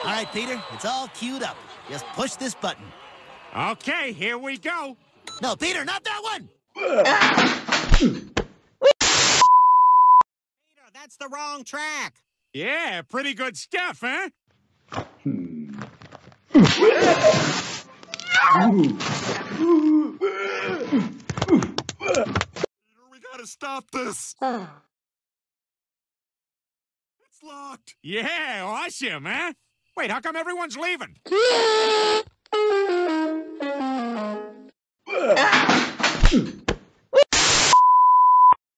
All right, Peter, it's all queued up. Just push this button. Okay, here we go. No, Peter, not that one! Peter, that's the wrong track. Yeah, pretty good stuff, huh? We gotta stop this. It's locked. Yeah, awesome, huh? Wait, how come everyone's leaving?